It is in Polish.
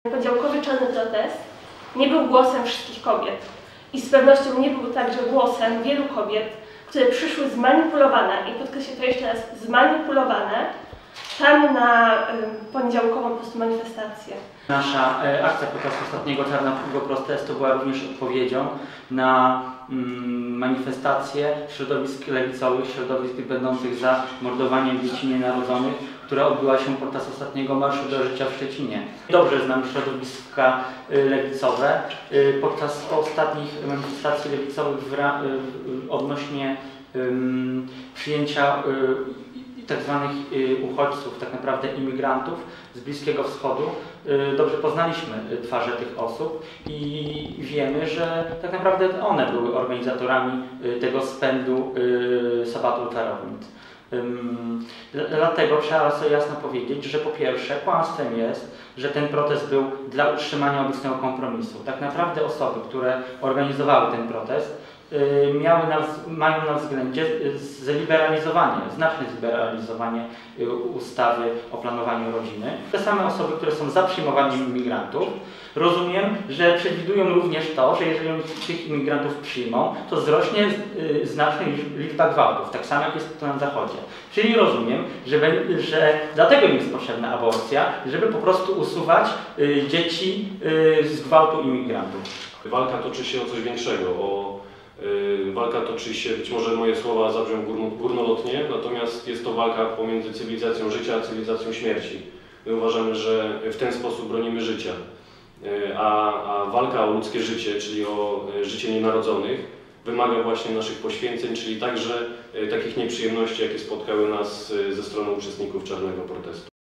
Poniedziałkowy czarny protest nie był głosem wszystkich kobiet i z pewnością nie był także głosem wielu kobiet, które przyszły zmanipulowane, i podkreślę to jeszcze raz, zmanipulowane tam na poniedziałkową po prostu manifestację. Nasza akcja podczas ostatniego czarnego protestu była również odpowiedzią na manifestacje środowisk lewicowych, środowisk będących za mordowaniem dzieci nienarodzonych, która odbyła się podczas ostatniego Marszu do Życia w Szczecinie. Dobrze znam środowiska lewicowe. Podczas ostatnich manifestacji lewicowych odnośnie przyjęcia tak zwanych uchodźców, tak naprawdę imigrantów z Bliskiego Wschodu, dobrze poznaliśmy twarze tych osób i wiemy, że tak naprawdę one były organizatorami tego spędu sabatu czarownic. Dlatego trzeba sobie jasno powiedzieć, że po pierwsze kłamstwem jest, że ten protest był dla utrzymania obecnego kompromisu. Tak naprawdę osoby, które organizowały ten protest, mają na względzie znaczne zliberalizowanie ustawy o planowaniu rodziny. Te same osoby, które są za przyjmowaniem imigrantów, rozumiem, że przewidują również to, że jeżeli oni tych imigrantów przyjmą, to wzrośnie znacznie liczba gwałtów, tak samo jak jest to na Zachodzie. Czyli rozumiem, że dlatego im jest potrzebna aborcja, żeby po prostu usuwać dzieci z gwałtu imigrantów. Walka toczy się o coś większego. Walka toczy się, być może moje słowa zabrzmią górnolotnie, natomiast jest to walka pomiędzy cywilizacją życia a cywilizacją śmierci. My uważamy, że w ten sposób bronimy życia, a walka o ludzkie życie, czyli o życie nienarodzonych, wymaga właśnie naszych poświęceń, czyli także takich nieprzyjemności, jakie spotkały nas ze strony uczestników czarnego protestu.